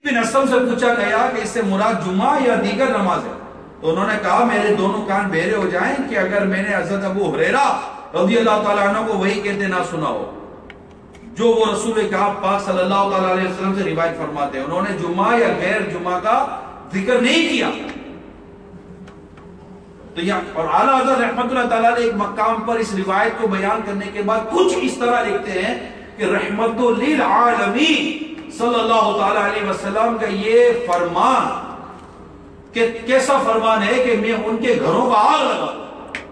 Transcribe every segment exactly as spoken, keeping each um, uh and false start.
بن اسلم سے پوچھا گیا کہ اس سے مراد جمعہ یا دیگر نماز ہے، تو انہوں نے کہا میرے دونوں کان بہرے ہو جائیں کہ اگر میں نے حضرت ابو ہریرہ رضی اللہ تعالیٰ عنہ کو وہی کہتے نہ سنا ہو جو وہ رسول پاک صلی اللہ تعالیٰ علیہ وسلم سے روایت فرماتے ہیں۔ انہوں نے جمعہ یا غیر جمعہ کا ذکر نہیں کیا۔ تو اور اعلیٰ حضرت رحمت اللہ تعالیٰ نے ایک مقام پر اس روایت کو بیان کرنے کے بعد کچھ اس طرح لکھتے ہیں کہ رحمت للعالمین صلی اللہ تعالیٰ علیہ وسلم کا یہ فرمان کہ کیسا فرمان ہے کہ میں ان کے گھروں کا آگ لگا دوں۔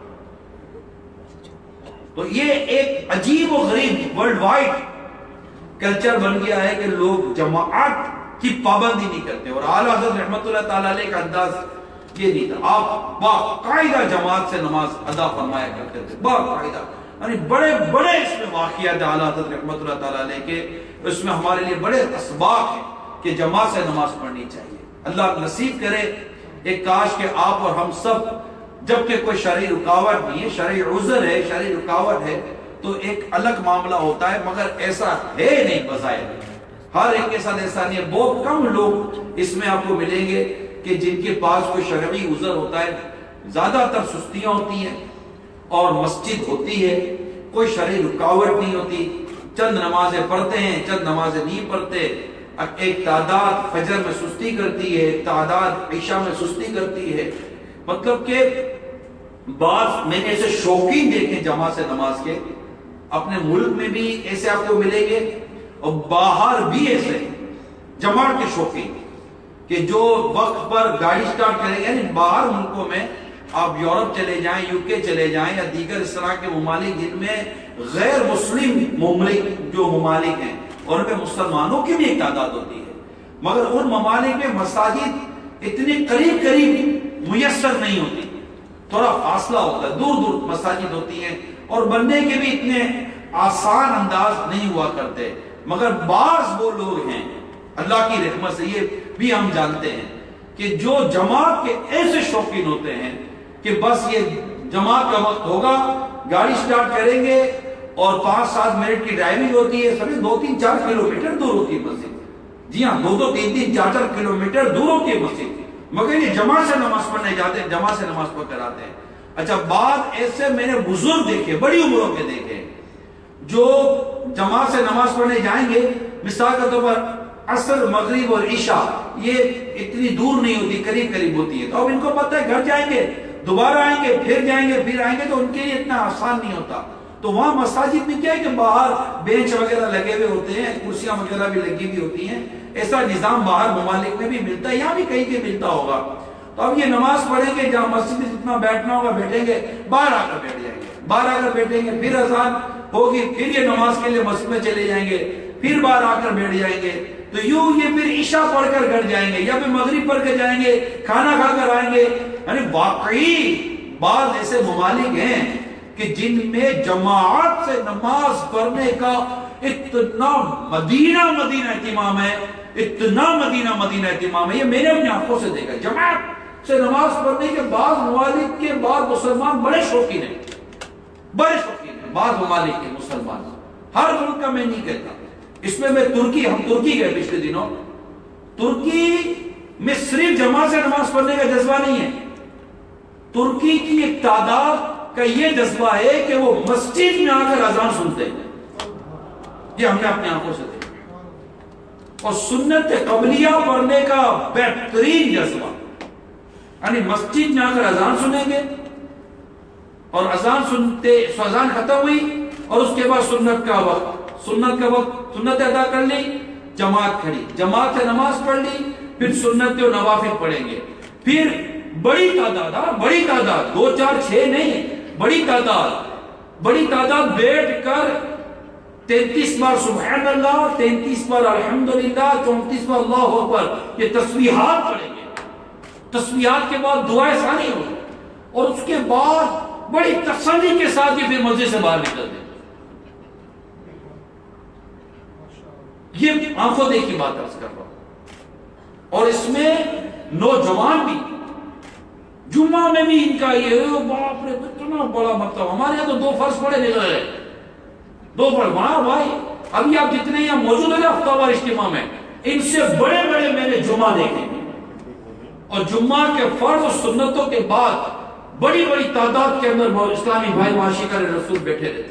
تو یہ ایک عجیب و غریب ورلڈ وائڈ کلچر بن گیا ہے کہ لوگ جماعت کی پابندی نہیں کرتے، اور اعلیٰ حضرت رحمت اللہ تعالیٰ علیہ کا انداز یہ نہیں تھا۔ آپ باقاعدہ جماعت سے نماز ادا فرمایا کرتے تھے، باقاعدہ، یعنی بڑے بڑے اس میں واقعات اعلیٰ حضرت رحمت اللہ تعالیٰ علیہ کے، اس میں ہمارے لیے بڑے اسباق ہیں کہ جماعت سے نماز پڑھنی چاہیے۔ اللہ نصیب کرے ایک کاش کہ آپ اور ہم سب، جبکہ کوئی شرعی رکاوٹ نہیں ہے، شرعی عذر ہے، شرعی رکاوٹ ہے تو ایک الگ معاملہ ہوتا ہے، مگر ایسا ہے نہیں بظاہر، ہر ایک کے ساتھ ایسا نہیں ہے۔ بہت کم لوگ اس میں آپ کو ملیں گے کہ جن کے پاس کوئی شرعی عذر ہوتا ہے، زیادہ تر سستیاں ہوتی ہیں اور مسجد ہوتی ہے، کوئی شرعی رکاوٹ نہیں ہوتی، چند نمازیں پڑھتے ہیں، چند نمازیں نہیں پڑھتے، ایک تعداد فجر میں سستی کرتی ہے، تعداد عشاء میں سستی کرتی ہے۔ مطلب کہ بعض میں نے ایسے شوقین دیکھیں جماعت سے نماز کے، اپنے ملک میں بھی ایسے آپ کو ملیں گے اور باہر بھی ایسے جماعت کے شوقین کہ جو وقت پر گاڑی سٹارٹ کریں گے، یعنی باہر ملکوں میں آپ یورپ چلے جائیں، یو کے چلے جائیں یا دیگر اس طرح کے ممالک جن میں غیر مسلم ممالک جو ممالک ہیں اور ان میں مسلمانوں کی بھی ایک تعداد ہوتی ہے، مگر ان ممالک میں مساجد اتنی قریب قریب میسر نہیں ہوتی، تھوڑا فاصلہ ہوتا ہے، دور دور مساجد ہوتی ہیں اور بننے کے بھی اتنے آسان انداز نہیں ہوا کرتے، مگر بعض وہ لوگ ہیں اللہ کی رحمت سے یہ بھی ہم جانتے ہیں کہ جو جماعت کے ایسے شوقین ہوتے ہیں کہ بس یہ جماعت کا وقت ہوگا، گاڑی سٹارٹ کریں گے اور پانچ سات منٹ کی ڈرائیونگ ہوتی ہے، سبھی دو تین چار کلومیٹر دور ہوتی ہے مسجد، جی ہاں دو دو تین تین چار چار کلومیٹر دور ہوتی ہے مسجد، مگر یہ جماعت سے نماز پڑھنے جاتے ہیں، جماعت سے نماز پڑھ کر آتے ہیں۔ اچھا بعد ایسے میں نے بزرگ دیکھے، بڑی عمروں کے دیکھے، جو جماعت سے نماز پڑھنے جائیں گے، مثال کے طور پر عصر مغرب اور عشاء یہ اتنی دور نہیں ہوتی، قریب قریب ہوتی ہے، تو اب ان کو پتہ ہے گھر جائیں گے، دوبارہ آئیں گے، پھر جائیں گے، پھر آئیں گے، تو ان کے لیے اتنا آسان نہیں ہوتا۔ تو وہاں مساجد میں کیا ہے کہ باہر بینچ وغیرہ لگے ہوئے ہوتے ہیں، کرسیاں وغیرہ بھی لگی ہوئی ہوتی ہیں، ایسا نظام باہر ممالک میں بھی ملتا ہے، یہاں بھی کہیں کے ملتا ہوگا۔ تو اب یہ نماز پڑھیں گے، جہاں مسجد میں جتنا بیٹھنا ہوگا بیٹھیں گے، باہر آ کر بیٹھ جائیں گے، باہر آ کر بیٹھیں گے، پھر اذان ہوگی، پھر یہ نماز کے لیے مسجد میں چلے جائیں گے، پھر باہر آ کر بیٹھ جائیں گے، تو یوں یہ پھر عشاء پڑھ کر گھر جائیں گے یا پھر مغرب پڑھ کے جائیں گے، کھانا کھا کر آئیں گے۔ یعنی واقعی بعض ایسے ممالک ہیں کہ جن میں جماعت سے نماز پڑھنے کا اتنا مدینہ مدینہ اہتمام ہے، اتنا مدینہ مدینہ اہتمام ہے، یہ میں نے اپنی آنکھوں سے دیکھا۔ جماعت سے نماز پڑھنے کے بعض ممالک کے بعض مسلمان بڑے شوقین ہیں، بڑے شوقین ہیں بعض ممالک کے مسلمان، ہر ملک کا میں نہیں کہتا۔ اس میں میں ترکی، ہم ترکی گئے پچھلے دنوں، ترکی میں صرف جماعت سے نماز پڑھنے کا جذبہ نہیں ہے، ترکی کی ایک تعداد کا یہ جذبہ ہے کہ وہ مسجد میں آ کر اذان سنتے ہیں، یہ ہم نے اپنی آنکھوں سے دیکھا، اور سنت قبلیہ پڑھنے کا بہترین جذبہ، یعنی مسجد میں آ کر اذان سنیں گے اور اذان سنتے اذان ختم ہوئی اور اس کے بعد سنت کا وقت، سنت کا وقت سنت ادا کر لی، جماعت کھڑی، جماعت سے نماز پڑھ لی، پھر سنت و نوافل پڑھیں گے، پھر بڑی تعداد، بڑی تعداد، دو چار چھ نہیں، بڑی تعداد بڑی تعداد بیٹھ کر تینتیس بار سبحان اللہ، تینتیس بار الحمدللہ، چونتیس بار اللہ اکبر، یہ تسبیحات پڑھیں گے، تسبیحات کے بعد دعائیں ثانی ہوگی، اور اس کے بعد بڑی تسلی کے ساتھ یہ پھر مسجد سے باہر نکلتے ہیں۔ یہ آنکھوں دیکھی بات عرض کر رہا ہوں، اور اس میں نوجوان بھی، جمعہ میں بھی ان کا یہ باپ رے کتنا بڑا مطلب، ہمارے یہاں تو دو فرض پڑے نکل رہے، دو فرض، وہاں بھائی ابھی آپ جتنے یہاں موجود ہیں نا ہفتہ وار اجتماع میں، ان سے بڑے بڑے میں نے جمعہ دیکھیں گے، اور جمعہ کے فرض و سنتوں کے بعد بڑی بڑی تعداد کے اندر اسلامی بھائی معاشقہ رسول بیٹھے رہتے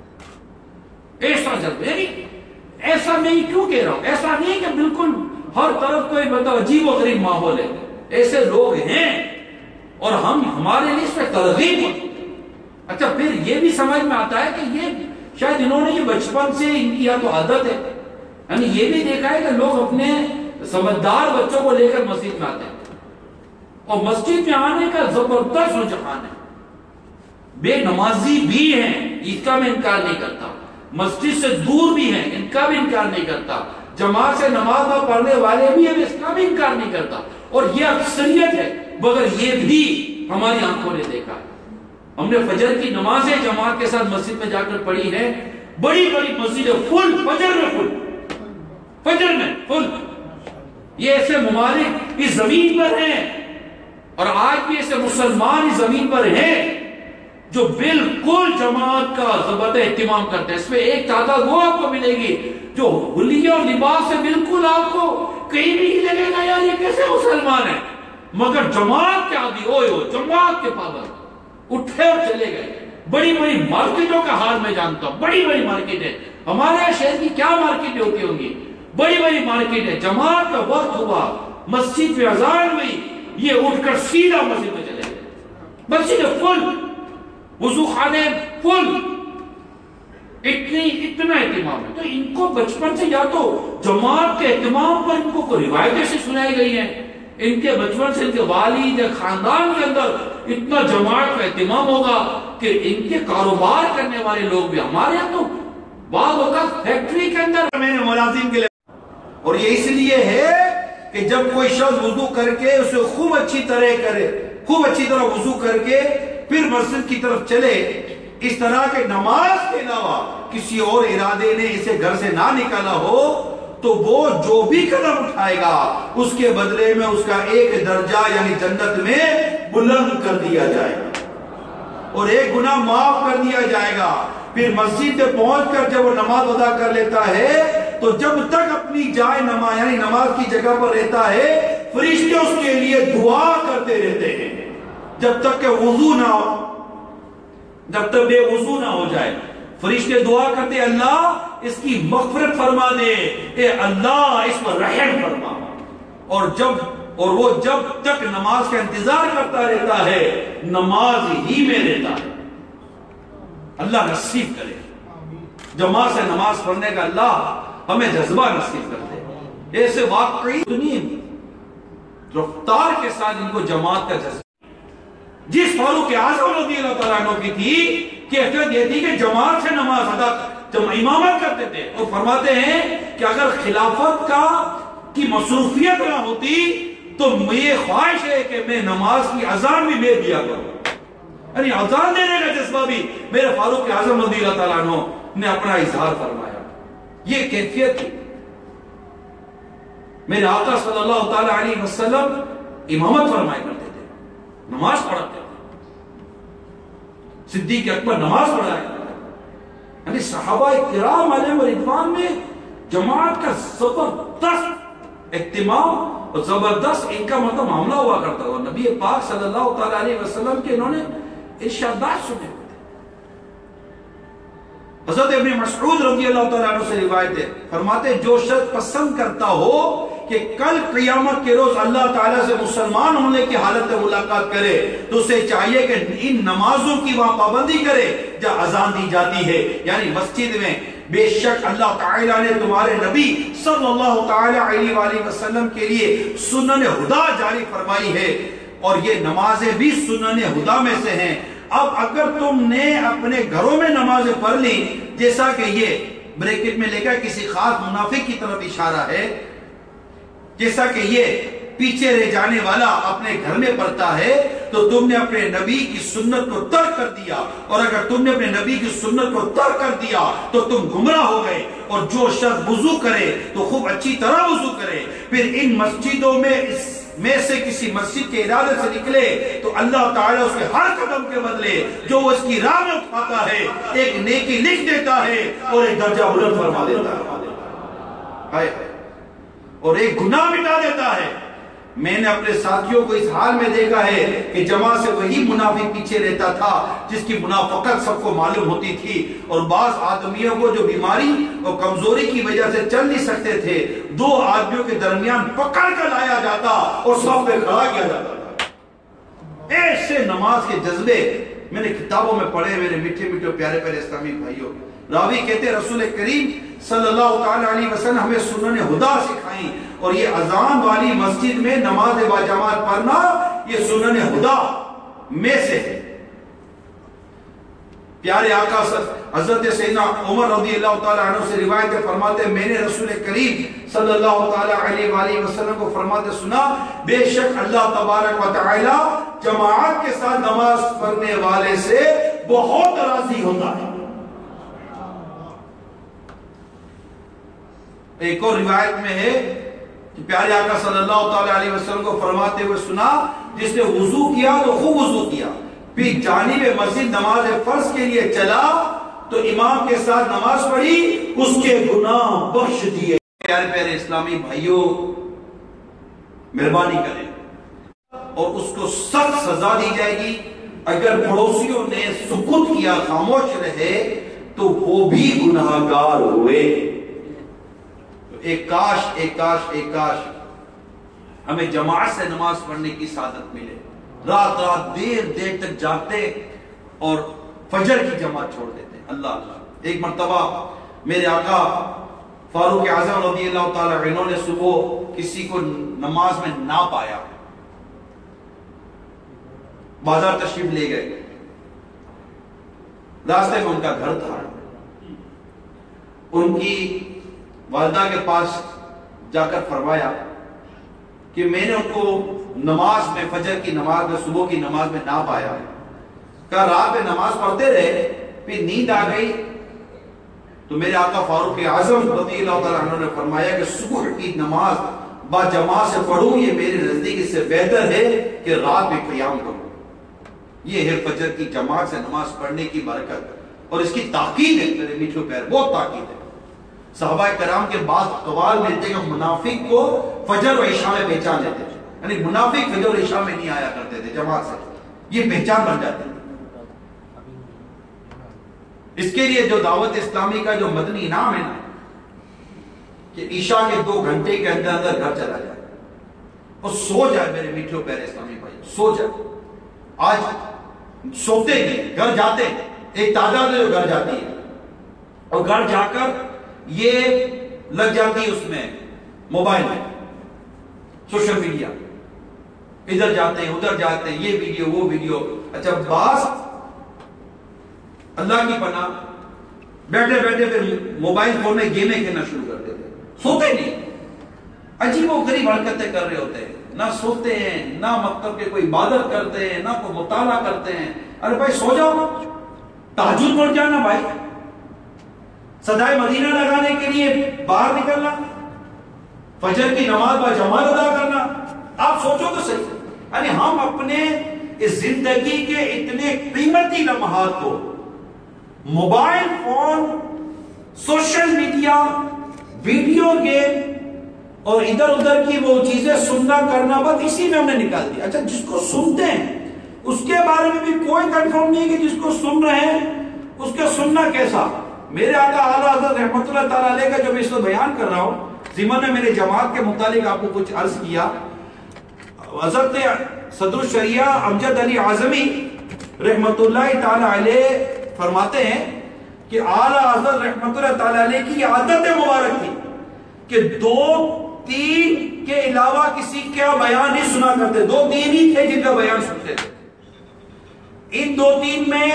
ہیں۔ ایسا جذبہ، یعنی ایسا میں کیوں کہہ رہا ہوں، ایسا نہیں کہ بالکل ہر طرف کوئی مطلب عجیب و غریب ماحول ہے، ایسے لوگ ہیں اور ہم ہمارے لیے اس پہ ترغیب ہوتی ہے۔ اچھا پھر یہ بھی سمجھ میں آتا ہے کہ یہ شاید انہوں نے یہ بچپن سے ان کی یا تو عادت ہے، یعنی یہ بھی دیکھا ہے کہ لوگ اپنے سمجھدار بچوں کو لے کر مسجد میں آتے ہیں، اور مسجد میں آنے کا زبردست رجحان ہے۔ بے نمازی بھی ہیں، اس کا میں انکار نہیں کرتا، مسجد سے دور بھی ہیں، ان کا بھی انکار نہیں کرتا، جماعت سے نماز نہ پڑھنے والے بھی ہیں، اس کا بھی انکار نہیں کرتا، اور یہ اکثریت ہے، مگر یہ بھی ہماری آنکھوں نے دیکھا ہے۔ ہم نے فجر کی نمازیں جماعت کے ساتھ مسجد میں جا کر پڑھی ہیں، بڑی بڑی مسجدیں فل، فجر میں فل، فجر میں فل۔ یہ ایسے ممالک اس زمین پر ہیں، اور آج بھی ایسے مسلمان اس زمین پر ہیں جو بالکل جماعت کا ضبط اہتمام کرتے ہیں۔ اس میں ایک تعداد وہ آپ کو ملے گی جو حلیہ اور لباس سے بالکل آپ کو کہیں نہیں لگے گا یار یہ کیسے مسلمان ہیں، مگر جماعت کے عادی، اوئے ہو جماعت کے پابند، اٹھے اور چلے گئے۔ بڑی بڑی مارکیٹوں کا حال میں جانتا ہوں، بڑی بڑی مارکیٹیں، ہمارے شہر کی کیا مارکیٹیں ہوتی ہوں گی، بڑی بڑی مارکیٹیں، جماعت کا وقت ہوا، مسجد میں اذان ہوئی، یہ اٹھ کر سیدھا مسجد میں چلے گئے، مسجد فل، وضو خانے فل، اتنی اتنا اہتمام ہے۔ تو ان کو بچپن سے یا تو جماعت کے اہتمام پر ان کو کوئی روایتیں سے سنائی گئی ہیں، ان کے بچپن سے ان کے والد یا خاندان کے اندر اتنا جماعت کا اہتمام ہوگا کہ ان کے کاروبار کرنے والے لوگ بھی، ہمارے یہاں تو بعض اوقات فیکٹری کے اندر میں نے ملازم کے لیے، اور یہ اس لیے ہے کہ جب کوئی شخص وضو کر کے اسے خوب اچھی طرح کرے، خوب اچھی طرح وضو کر کے پھر مسجد کی طرف چلے، اس طرح کے نماز کے علاوہ کسی اور ارادے نے اسے گھر سے نہ نکالا ہو، تو وہ جو بھی قدم اٹھائے گا اس کے بدلے میں اس کا ایک درجہ یعنی جنت میں بلند کر دیا جائے گا، اور ایک گناہ معاف کر دیا جائے گا۔ پھر مسجد میں پہنچ کر جب وہ نماز ادا کر لیتا ہے تو جب تک اپنی جائے نماز یعنی نماز کی جگہ پر رہتا ہے، فرشتے اس کے لیے دعا کرتے رہتے ہیں جب تک کہ وضو نہ ہو، جب تک بے وضو نہ ہو جائے۔ فرشتے دعا کرتے، اللہ اس کی مغفرت فرما دے، اے اللہ اس پر رحم فرما۔ اور جب اور وہ جب تک نماز کا انتظار کرتا رہتا ہے، نماز ہی میں رہتا ہے۔ اللہ نصیب کرے جماعت سے نماز پڑھنے کا، اللہ ہمیں جذبہ نصیب کرتے، ایسے واقعی دنیا رفتار کے ساتھ ان کو جماعت کا جذبہ، جس فاروق اعظم رضی اللہ تعالیٰ عنہ کی تھی کہ احتیاط یہ تھی کہ جماعت سے نماز ادا جب امامت کرتے تھے، اور فرماتے ہیں کہ اگر خلافت کا کی مصروفیت نہ ہوتی تو یہ خواہش ہے کہ میں نماز کی اذان بھی میں دیا کروں، یعنی اذان دینے کا جذبہ بھی میرے فاروق اعظم رضی اللہ تعالیٰ عنہ نے اپنا اظہار فرمایا۔ یہ کیفیت تھی۔ میرے آقا صلی اللہ تعالیٰ علیہ وسلم امامت فرمایا کرتے تھے، نماز پڑھاتے تھے، صدیق اکبر نماز پڑھایا کرتے تھے، یعنی صحابہ کرام علیہم رضوان میں جماعت کا زبردست اہتمام اور زبردست ان کا مطلب معاملہ ہوا کرتا تھا۔ نبی پاک صلی اللہ تعالیٰ علیہ وسلم کے انہوں نے ارشادات سنے ہوتے۔ حضرت ابن مسعود رضی اللہ تعالیٰ عنہ سے روایت ہے، فرماتے جو شخص پسند کرتا ہو کہ کل قیامت کے روز اللہ تعالیٰ سے مسلمان ہونے کی حالت میں ملاقات کرے تو اسے چاہیے کہ ان نمازوں کی وہاں پابندی کرے جہاں اذان دی جاتی ہے، یعنی مسجد میں۔ بے شک اللہ تعالیٰ نے تمہارے نبی صلی اللہ تعالیٰ علیہ وآلہ وسلم کے لیے سنن ہدا جاری فرمائی ہے، اور یہ نمازیں بھی سنن ہدا میں سے ہیں۔ اب اگر تم نے اپنے گھروں میں نمازیں پڑھ لی، جیسا کہ یہ بریکٹ میں لکھا کسی خاص منافق کی طرف اشارہ ہے، جیسا کہ یہ پیچھے رہ جانے والا اپنے گھر میں پڑھتا ہے، تو تم نے اپنے نبی کی سنت کو ترک کر دیا، اور اگر تم نے اپنے نبی کی سنت کو ترک کر دیا تو تم گمراہ ہو گئے۔ اور جو شخص وضو کرے تو خوب اچھی طرح وضو کرے، پھر ان مسجدوں میں اس میں سے کسی مسجد کے ارادے سے نکلے تو اللہ تعالیٰ اس کے ہر قدم کے بدلے جو وہ اس کی راہ میں اٹھاتا ہے ایک نیکی لکھ دیتا ہے اور ایک درجہ بلند فرما دیتا ہے، اور ایک گناہ مٹا دیتا ہے۔ میں نے اپنے ساتھیوں کو اس حال میں دیکھا ہے کہ جماعت سے وہی منافق پیچھے رہتا تھا جس کی منافقت سب کو معلوم ہوتی تھی، اور بعض آدمیوں کو جو بیماری اور کمزوری کی وجہ سے چل نہیں سکتے تھے، دو آدمیوں کے درمیان پکڑ کر لایا جاتا اور سب پہ کھڑا کیا جاتا تھا۔ ایسے نماز کے جذبے میں نے کتابوں میں پڑھے میرے میٹھے میٹھے پیارے پیارے اسلامی بھائیوں۔ راوی کہتے رسول کریم صلی اللہ تعالی علیہ وسلم ہمیں سنن ہدا سکھائیں، اور یہ اذان والی مسجد میں نماز با جماعت پڑھنا یہ سنن ہدا میں سے ہے۔ پیارے آقا حضرت سیدنا عمر رضی اللہ تعالی عنہ سے روایت فرماتے ہیں میں نے رسول کریم صلی اللہ تعالی علیہ وآلہ وسلم کو فرماتے سنا، بے شک اللہ تبارک و تعالی جماعت کے ساتھ نماز پڑھنے والے سے بہت راضی ہوتا ہے۔ ایک اور روایت میں ہے کہ پیارے آقا صلی اللہ تعالی علیہ وسلم کو فرماتے ہوئے سنا، جس نے وضو کیا تو خوب وضو کیا، پھر جانب مسجد نماز فرض کے لیے چلا تو امام کے ساتھ نماز پڑھی، اس کے گناہ بخش دیے۔ پیارے پیارے اسلامی بھائیوں، مہربانی کریں اور اس کو سخت سزا دی جائے گی۔ اگر پڑوسیوں نے سکوت کیا، خاموش رہے، تو وہ بھی گناہگار ہوئے۔ ایک کاش ایک کاش ایک کاش ہمیں جماعت سے نماز پڑھنے کی سعادت ملے، رات رات دیر دیر تک جاگتے اور فجر کی جماعت چھوڑ دیتے۔ اللہ اللہ ایک مرتبہ میرے آقا فاروق اعظم رضی اللہ تعالی عنہ نے صبح کسی کو نماز میں نہ پایا، بازار تشریف لے گئے، راستے میں ان کا گھر تھا، ان کی والدہ کے پاس جا کر فرمایا کہ میں نے ان کو نماز میں فجر کی نماز میں صبح کی نماز میں نہ پایا، کہا رات میں نماز پڑھتے رہے، پھر نیند آ گئی، تو میرے آقا فاروق اعظم رضی اللہ تعالیٰ عنہ نے فرمایا کہ صبح کی نماز با جماعت سے پڑھوں، یہ میرے نزدیک اس سے بہتر ہے کہ رات میں قیام کروں۔ یہ ہے فجر کی جماعت سے نماز پڑھنے کی برکت، اور اس کی تاکید ہے میرے میٹھو پیر، بہت تاکید ہے۔ صحابہ کرام کے بعض اقوال ملتے کہ منافق کو فجر و عشاء میں پہچان لیتے تھے، یعنی منافق فجر و عشاء میں نہیں آیا کرتے تھے جماعت سے، یہ پہچان بن جاتی تھی۔ اس کے لیے جو دعوت اسلامی کا جو مدنی انعام ہے نا، کہ عشاء کے دو گھنٹے کے اندر اندر گھر چلا جائے اور سو جائے میرے میٹھے پیارے اسلامی بھائی، سو جائے۔ آج سوتے نہیں، گھر جاتے، ایک تعداد ہے جو گھر جاتی ہے، اور گھر جا کر یہ لگ جاتی ہے اس میں موبائل میں، سوشل میڈیا، ادھر جاتے ہیں ادھر جاتے ہیں، یہ ویڈیو وہ ویڈیو۔ اچھا بعض اللہ کی پناہ بیٹھے بیٹھے پھر موبائل فون میں گیمیں کھیلنا شروع کر دیتے، سوتے نہیں، عجیب و غریب حرکتیں کر رہے ہوتے ہیں، نہ سوتے ہیں، نہ مطلب کہ کوئی عبادت کرتے ہیں، نہ کوئی مطالعہ کرتے ہیں۔ ارے بھائی سو جاؤ، تہجد پڑھ جانا بھائی، صدائے مدینہ لگانے کے لیے باہر نکلنا، فجر کی نماز با جماعت ادا کرنا۔ آپ سوچو تو صحیح، یعنی ہم اپنے اس زندگی کے اتنے قیمتی لمحات کو mobile phone, social media, video game اور ادھر ادھر کی وہ چیزیں سننا کرنا بس اسی میں ہم نے نکال دیا۔ اچھا جس کو سنتے ہیں اس کے بارے میں بھی کوئی کنفرم نہیں ہے کہ جس کو سن رہے ہیں اس کا سننا کیسا۔ میرے آقا اعلیٰ حضرت رحمت اللہ تعالیٰ علیہ کا جو میں اس کو بیان کر رہا ہوں، ضمن میں میرے جماعت کے متعلق آپ کو کچھ عرض کیا، حضرت صدر الشریعہ امجد علی اعظمی رحمت اللہ تعالیٰ علیہ فرماتے ہیں کہ اعلیٰ حضرت رحمت اللہ تعالیٰ علیہ کی عادت مبارک تھی کہ دو تین کے علاوہ کسی کا بیان نہیں سنا کرتے، دو تین ہی تھے جن کا بیان سنتے تھے۔ ان دو تین میں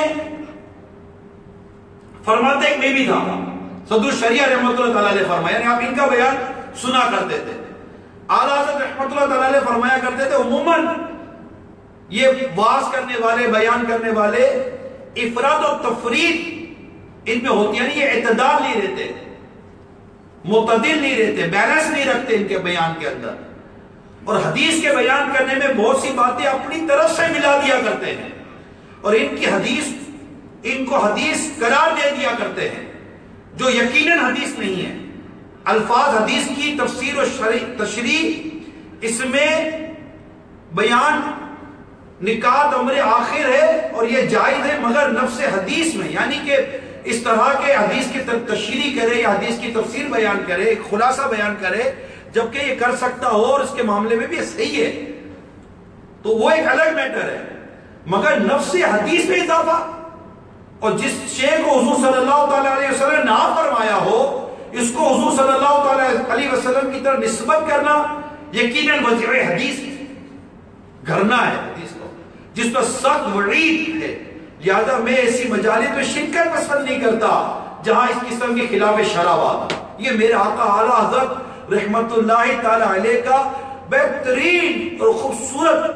فرماتے ایک میں بھی تھا، صدر الشریعہ رحمت اللہ تعالیٰ علیہ فرمایا، یعنی آپ ان کا بیان سنا کرتے تھے۔ اعلیٰ حضرت رحمت اللہ تعالیٰ علیہ فرمایا کرتے تھے عموماً یہ واعظ کرنے والے، بیان کرنے والے افراد و تفرید ان میں ہوتی ہے، یعنی یہ اعتدال نہیں رہتے، معتدل نہیں رہتے، بیلنس نہیں رکھتے ان کے بیان کے اندر، اور حدیث کے بیان کرنے میں بہت سی باتیں اپنی طرف سے ملا دیا کرتے ہیں، اور ان کی حدیث ان کو حدیث قرار دے دیا کرتے ہیں جو یقیناً حدیث نہیں ہے۔ الفاظ حدیث کی تفسیر و تشریح اس میں بیان نکات امر آخر ہے اور یہ جائز ہے، مگر نفس حدیث میں، یعنی کہ اس طرح کے حدیث کی تشریح کرے یا حدیث کی تفسیر بیان کرے، ایک خلاصہ بیان کرے، جبکہ یہ کر سکتا ہو اور اس کے معاملے میں بھی یہ صحیح ہے، تو وہ ایک الگ میٹر ہے۔ مگر نفس حدیث میں اضافہ، اور جس شے کو حضور صلی اللہ تعالیٰ علیہ وسلم نے نہ فرمایا ہو، اس کو حضور صلی اللہ تعالیٰ علیہ وسلم کی طرف نسبت کرنا یقیناً وضع حدیث گھرنا ہے حدیث کو، جس پر سخت وعید ہے۔ لہذا میں ایسی مجالس میں شرکت پسند نہیں کرتا جہاں اس قسم کے خلاف شرع بات۔ یہ میرے آقا اعلیٰ حضرت رحمت اللہ تعالی علیہ کا بہترین اور خوبصورت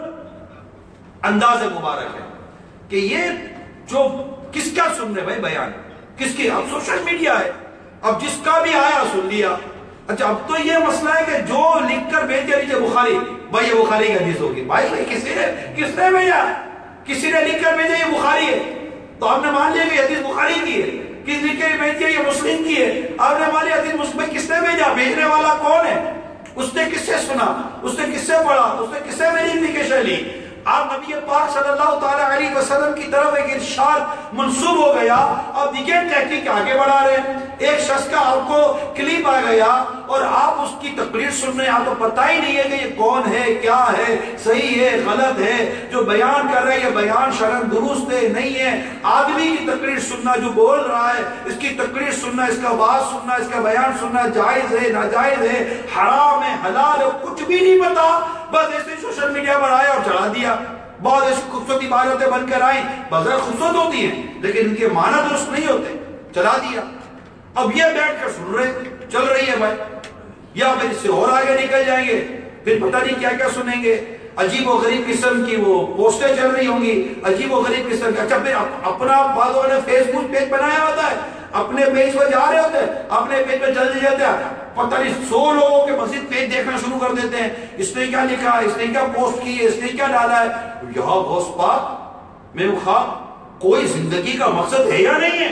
انداز مبارک ہے کہ یہ جو کس کا سن رہے بھائی بیان، کس کی؟ اب سوشل میڈیا ہے، اب جس کا بھی آیا سن لیا۔ اچھا اب تو یہ مسئلہ ہے کہ جو لکھ کر بھیج دیا نیچے بخاری، بھائی یہ بخاری کی حدیث ہوگی، بھائی بھائی کسی نے کس نے بھیجا؟ کسی نے لکھ کر بھیجا یہ بخاری ہے تو آپ نے مان لیا کہ حدیث بخاری کی ہے، کس لکھ کر بھیج دیا یہ مسلم کی ہے، آپ نے مان لیا حدیث مسلم۔ کس نے بھیجا؟ بھیجنے والا کون ہے؟ اس نے کس سے سنا؟ اس نے کس سے پڑھا؟ اس نے کس سے ویریفیکیشن لی؟ آپ نبی پاک صلی اللہ تعالیٰ علیہ وسلم کی طرف ایک ارشاد منسوب ہو گیا، اب دیگر تحقیق آگے بڑھا رہے ہیں۔ ایک شخص کا آپ کو کلپ آ گیا اور آپ اس کی تقریر سن رہے ہیں، آپ کو پتہ ہی نہیں ہے کہ یہ کون ہے، کیا ہے، صحیح ہے، غلط ہے، جو بیان کر رہے ہیں یہ بیان شرعاً درست ہے نہیں ہے۔ آدمی کی تقریر سننا جو بول رہا ہے، اس کی تقریر سننا، اس کا بات سننا، اس کا بیان سننا جائز ہے ناجائز ہے، حرام ہے حلال ہے، کچھ بھی نہیں پتا، بس ایسے سوشل میڈیا پر آیا اور چڑھا دیا۔ بہت ایسی خوبصورت عبارتیں بن کر آئیں، بظاہر خوبصورت ہوتی ہیں لیکن ان کے معنی درست نہیں ہوتے، چلا دیا۔ اب یہ بیٹھ کر سن رہے، چل رہی ہے بھائی، یا پھر اس سے اور آگے نکل جائیں گے، پھر پتہ نہیں کیا کیا سنیں گے، عجیب و غریب قسم کی وہ پوسٹیں چل رہی ہوں گی، عجیب و غریب قسم کی۔ اچھا پھر اپنا بعضوں نے فیس بک پیج بنایا ہوتا ہے، اپنے پیج پر جا رہے ہوتے ہیں، اپنے پیج پہ چل جاتے ہیں، پتہ نہیں سو لوگوں کے مزید پیج دیکھنا شروع کر دیتے ہیں، اس نے کیا لکھا ہے، اس نے کیا پوسٹ کی ہے، اس نے کیا ڈالا ہے۔ یہاں غوث پاک میں خواہ کوئی زندگی کا مقصد ہے یا نہیں ہے؟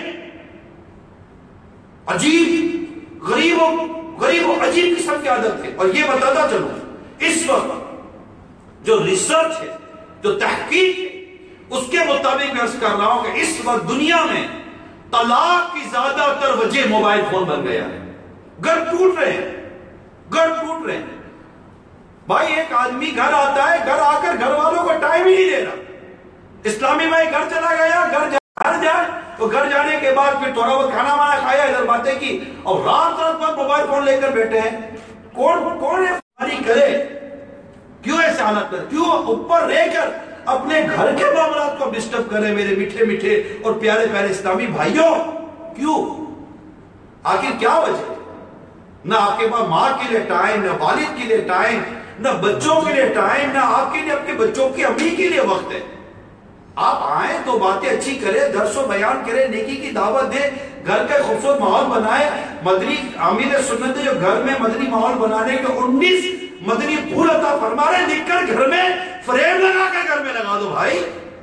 عجیب غریب و غریب و عجیب قسم کی عادت ہے۔ اور یہ بتاتا چلوں اس وقت جو ریسرچ ہے، جو تحقیق ہے، اس کے مطابق میں عرض کر رہا ہوں کہ اس وقت دنیا میں طلاق کی زیادہ تر وجہ موبائل فون بن گیا ہے۔ گھر ٹوٹ رہے ہیں، گھر ٹوٹ رہے ہیں۔ بھائی ایک آدمی گھر آتا ہے، گھر آ کر گھر والوں کو ٹائم ہی نہیں دے رہا۔ اسلامی بھائی گھر چلا گیا، گھر گھر جائے تو گھر جانے کے بعد پھر تھوڑا بہت کھانا وانا کھایا، ادھر باتیں کی، اور رات رات بعد موبائل فون لے کر بیٹھے ہیں۔ کون کون ہے کرے؟ کیوں ایسے حالت کرے؟ کیوں اوپر رہ کر اپنے گھر کے معاملات کو ڈسٹرب کرے؟ میرے میٹھے میٹھے اور پیارے پیارے اسلامی بھائیوں، کیوں؟ آخر کیا وجہ؟ نہ آپ کے پاس ماں کے لیے ٹائم، نہ والد کے لیے ٹائم، نہ بچوں کے لیے ٹائم، نہ آپ کے لیے اپنے بچوں کی امی کے لیے وقت ہے۔ آپ آئیں تو باتیں اچھی کریں، درس و بیان کریں، نیکی کی دعوت دیں، گھر کا خوبصورت ماحول بنائیں۔ مدنی عامل سنت جو گھر میں مدنی ماحول بنانے کے انیس مدنی پھول عطا فرما رہے ہیں، لکھ کر گھر میں فریم لگا کر گھر میں لگا دو بھائی،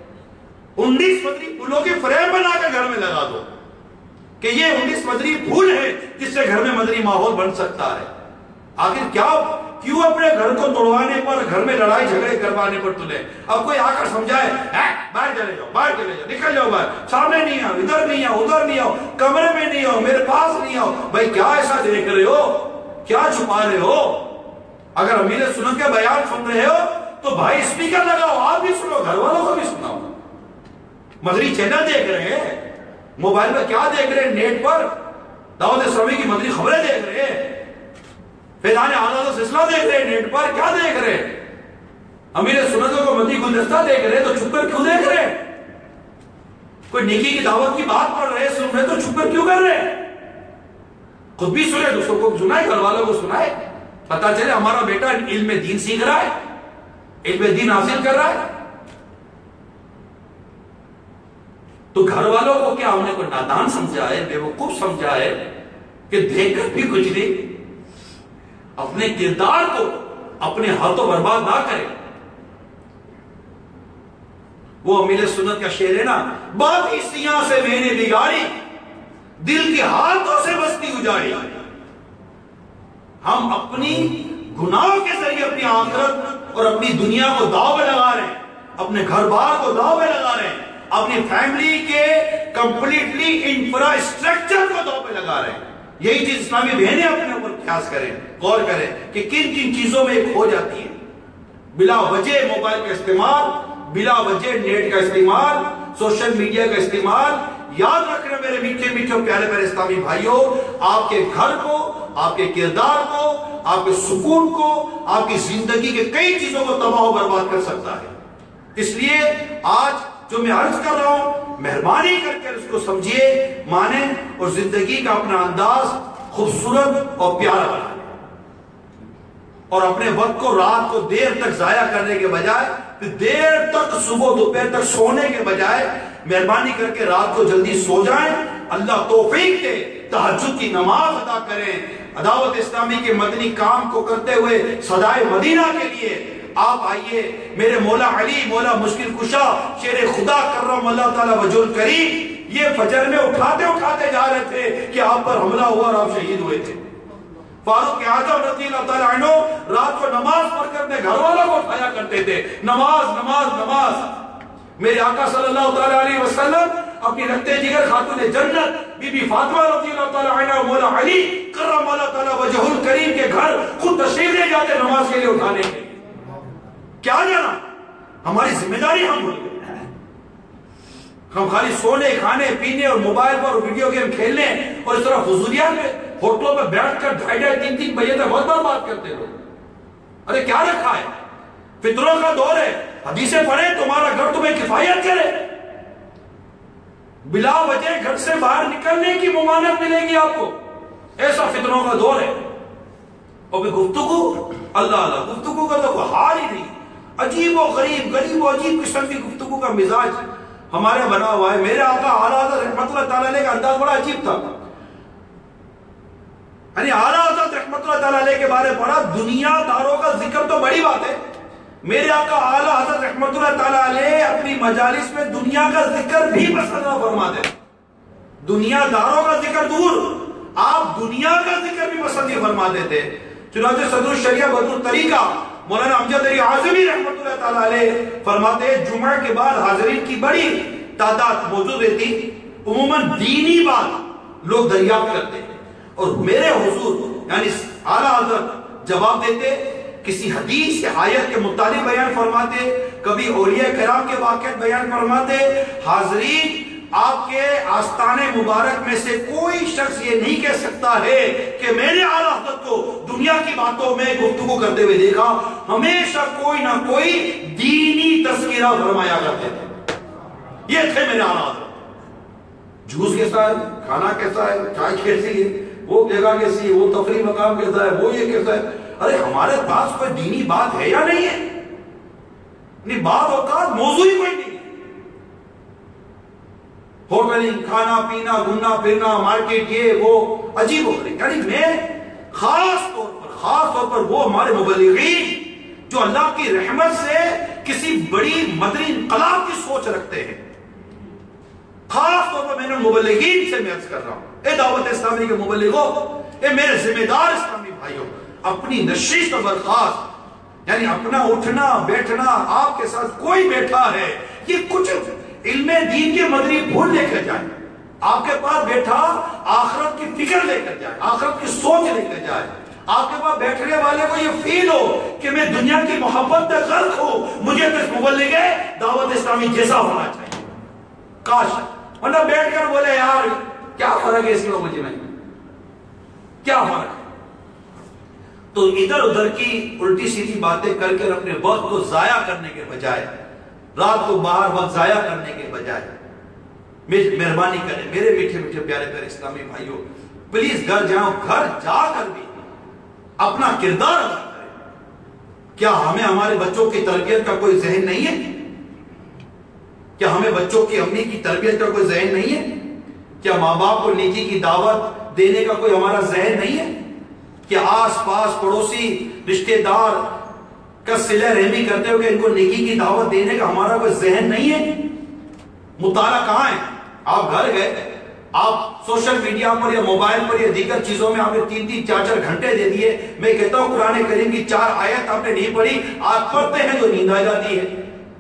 انیس مدنی پھولوں کے فریم بنا کر گھر میں لگا دو کہ یہ انیس مدنی پھول ہے جس سے گھر میں مدنی ماحول بن سکتا ہے۔ آخر کیا کیوں اپنے گھر کو توڑوانے پر، گھر میں لڑائی جھگڑے کروانے پر تلے؟ اب کوئی آ کر سمجھائے باہر چلے جاؤ، باہر چلے جاؤ، نکل جاؤ باہر، سامنے نہیں آؤ، ادھر نہیں آؤ، ادھر نہیں آؤ، کمرے میں نہیں آؤ، میرے پاس نہیں آؤ۔ بھائی کیا ایسا دیکھ رہے ہو؟ کیا چھپا رہے ہو؟ اگر امیر سنت کے بیان سن رہے ہو تو بھائی اسپیکر لگاؤ، آپ بھی سنو، گھر والوں کو بھی سناؤ۔ مدنی چینل دیکھ رہے ہیں، موبائل پر کیا دیکھ رہے ہیں؟ نیٹ پر دعوت اسلامی کی مدنی خبریں دیکھ رہے ہیں، فیضان اعلیٰ کا سلسلہ دیکھ رہے ہیں، نیٹ پر کیا دیکھ رہے ہیں؟ امیر سنتوں کو مدنی گلدستہ دیکھ رہے ہیں تو چھپ کر کیوں دیکھ رہے ہیں؟ کوئی نیکی کی دعوت کی بات پڑھ رہے ہیں، سن رہے تو چھپ کر کیوں کر رہے ہیں؟ خود بھی سنیں، دوسروں کو سنائے، گھر والوں کو سنائے، پتہ چلے ہمارا بیٹا علم دین سیکھ رہا ہے، علم دین حاصل کر رہا ہے۔ تو گھر والوں کو کیا ہم نے کوئی نادان سمجھا ہے، بے وقوف سمجھا ہے کہ دیکھ کر بھی کچھ نہیں؟ اپنے کردار کو اپنے ہاتھوں برباد نہ کرے۔ وہ امیر سنت کا شعر ہے نا، بات ہی سیاں سے میں نے بگاڑی، دل کے ہاتھوں سے بستی اجاڑی۔ ہم اپنی گناہوں کے ذریعے اپنی آخرت اور اپنی دنیا کو داؤ پہ لگا رہے ہیں، اپنے گھر بار کو داؤ پہ لگا رہے ہیں، اپنی فیملی کے کمپلیٹلی انفراسٹرکچر کو داؤ پہ لگا رہے ہیں۔ یہی چیز اسلامی بہنیں اپنے اوپر قیاس کریں، غور کریں کہ کن کن چیزوں میں ایک ہو جاتی ہے۔ بلا وجہ موبائل کا استعمال، بلا وجہ نیٹ کا استعمال، سوشل میڈیا کا استعمال۔ یاد رکھنا میرے میٹھے میٹھے پیارے پیارے اسلامی بھائیوں، آپ کے گھر کو، آپ کے کردار کو، آپ کے سکون کو، آپ کی زندگی کے کئی چیزوں کو تباہ و برباد کر سکتا ہے۔ اس لیے آج جو میں عرض کر رہا ہوں، مہربانی کر کے اس کو سمجھیے، مانیں اور زندگی کا اپنا انداز خوبصورت اور پیارا بنائیں، اور اپنے وقت کو رات کو دیر تک ضائع کرنے کے بجائے، دیر تک صبح دوپہر تک سونے کے بجائے مہربانی کر کے رات کو جلدی سو جائیں۔ اللہ توفیق دے، تہجد کی نماز ادا کریں، دعوت اسلامی کے مدنی کام کو کرتے ہوئے صدائے مدینہ کے لیے آپ آئیے۔ میرے مولا علی، مولا مشکل کشا، شیر خدا کرم اللہ تعالی وجہ الکریم، یہ فجر میں اٹھاتے اٹھاتے جا رہے تھے کہ آپ پر حملہ ہوا اور آپ شہید ہوئے تھے۔ فاروق اعظم رضی اللہ تعالیٰ عنہ رات کو نماز پڑھ کر اپنے گھر والوں کو اٹھایا کرتے تھے، نماز نماز نماز۔ میرے آقا صلی اللہ تعالیٰ علیہ وسلم اپنی رکھتے جگر خاتون جنت بی بی فاطمہ رضی اللہ تعالیٰ عنہ، مولا علی کرم اللہ تعالیٰ وجہ الکریم کے گھر خود تشریف لے جاتے نماز کے لیے اٹھانے کے۔ کیا جانا ہماری ذمہ داری ہم بھول گئے، ہم خالی سونے کھانے پینے اور موبائل پر ویڈیو گیم کھیلنے اور اس طرح فضولیات میں ہوٹلوں پہ بیٹھ کر ڈھائی ڈھائی تین تین بجے تک وقت برباد کرتے لوگ۔ ارے کیا رکھا ہے؟ فطروں کا دور ہے، حدیثیں پڑھیں تمہارا گھر تمہیں کفایت کرے۔ بلا وجہ گھر سے باہر نکلنے کی ممانعت ملے گی آپ کو، ایسا فطروں کا دور ہے۔ اور پھر گفتگو، اللہ اللہ، گفتگو کا تو کوئی حال ہی نہیں، عجیب و غریب، غریب و عجیب قسم کی گفتگو کا مزاج ہمارے بنا ہوا ہے۔ میرے آقا اعلیٰ حضرت رحمت اللہ تعالیٰ علیہ کا انداز بڑا عجیب تھا، یعنی اعلیٰ حضرت رحمت اللہ تعالیٰ علیہ کے بارے پڑھا، دنیا داروں کا ذکر تو بڑی بات ہے، میرے آقا اعلیٰ حضرت رحمت اللہ تعالیٰ علیہ اپنی مجالس میں دنیا کا ذکر بھی پسند نہ فرماتے، دنیا داروں کا ذکر دور، آپ دنیا کا ذکر بھی پسند نہیں فرماتے تھے۔ چنانچہ صدر الشریعہ بدر الطریقہ مولانا امجد علی اعظمی رحمت اللہ تعالیٰ علیہ فرماتے ہیں جمعہ کے بعد حاضرین کی بڑی تعداد موجود رہتی، عموماً دینی بات لوگ دریافت کرتے ہیں، اور میرے حضور یعنی اعلیٰ حضرت جواب دیتے، کسی حدیث یا آیت کے متعلق بیان فرماتے، کبھی اولیاء کرام کے واقعات بیان فرماتے۔ حاضرین، آپ کے آستانے مبارک میں سے کوئی شخص یہ نہیں کہہ سکتا ہے کہ میں نے اعلیٰ حضرت کو دنیا کی باتوں میں گفتگو کرتے ہوئے دیکھا، ہمیشہ کوئی نہ کوئی دینی تذکرہ فرمایا کرتے تھے۔ یہ تھے میرے اعلیٰ حضرت۔ جوس کیسا ہے، کھانا کیسا ہے، چائے کیسی ہے، وہ جگہ کیسی ہے، وہ تفریح مقام کیسا ہے، وہ یہ کیسا ہے۔ ارے ہمارے پاس کوئی دینی بات ہے یا نہیں ہے؟ نہیں، بعض اوقات موضوع ہی کوئی نہیں، ہوٹلنگ، کھانا پینا، گھومنا پھرنا، مارکیٹ، یہ وہ عجیب و غریب۔ یعنی میں خاص طور پر خاص طور پر وہ ہمارے مبلغین جو اللہ کی رحمت سے کسی بڑی مدنی انقلاب کی سوچ رکھتے ہیں، خاص طور پر میں نے مبلغین سے میں عرض کر رہا ہوں، اے دعوت اسلامی کے مبلغوں، اے میرے ذمہ دار اسلامی بھائیوں، اپنی نشست و برخاست، یعنی اپنا اٹھنا بیٹھنا، آپ کے ساتھ کوئی بیٹھا ہے، یہ کچھ علم دین کے مدنی بھول لے کر جائے، آپ کے پاس بیٹھا آخرت کی فکر لے کر جائے، آخرت کی سوچ لے کر جائے، آپ کے پاس بیٹھنے والے کو یہ فیل ہو کہ میں دنیا کی محبت میں غرق ہوں، مجھے تو اس مبلغ دعوت اسلامی جیسا ہونا چاہیے، کاش، ورنہ بیٹھ کر بولے یار کیا فرق ہے اس میں مجھے میں کیا فرق ہے۔ تو ادھر ادھر کی الٹی سیدھی باتیں کر کر اپنے وقت کو ضائع کرنے کے بجائے، رات کو باہر وقت ضائع کرنے کے بجائے مہربانی کریں میرے میٹھے میٹھے پیارے پیارے اسلامی بھائیوں، پلیز گھر جاؤ، گھر جا کر بھی اپنا کردار ادا کریں۔ کیا ہمیں ہمارے بچوں کی تربیت کا کوئی ذہن نہیں ہے؟ کیا ہمیں بچوں کی امی کی تربیت کا کوئی ذہن نہیں ہے؟ کیا ماں باپ کو نیکی کی دعوت دینے کا کوئی ہمارا ذہن نہیں ہے؟ کیا آس پاس پڑوسی رشتہ دار کا صلہ رحمی کرتے ہوئے ان کو نیکی کی دعوت دینے کا ہمارا کوئی ذہن نہیں ہے؟ مطالعہ کہاں ہے؟ آپ گھر گئے، آپ سوشل میڈیا پر یا موبائل پر یا دیگر چیزوں میں آپ نے تین تین چار چار گھنٹے دے دیے. میں کہتا ہوں قرآن کریم کی چار آیت آپ نے نہیں پڑھی, آپ پڑھتے ہیں تو نیند آ جاتی ہے.